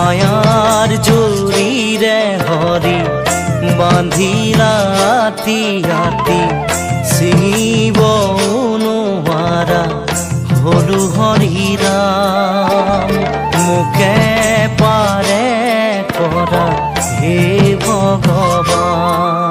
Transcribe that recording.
মায়ার জুৰিৰে হৰি বান্ধিলা আতি আতি ছিঙিব নোৱাৰা হলু হৰি ৰাম মোকে পাৰে কৰা হে ভগৱান।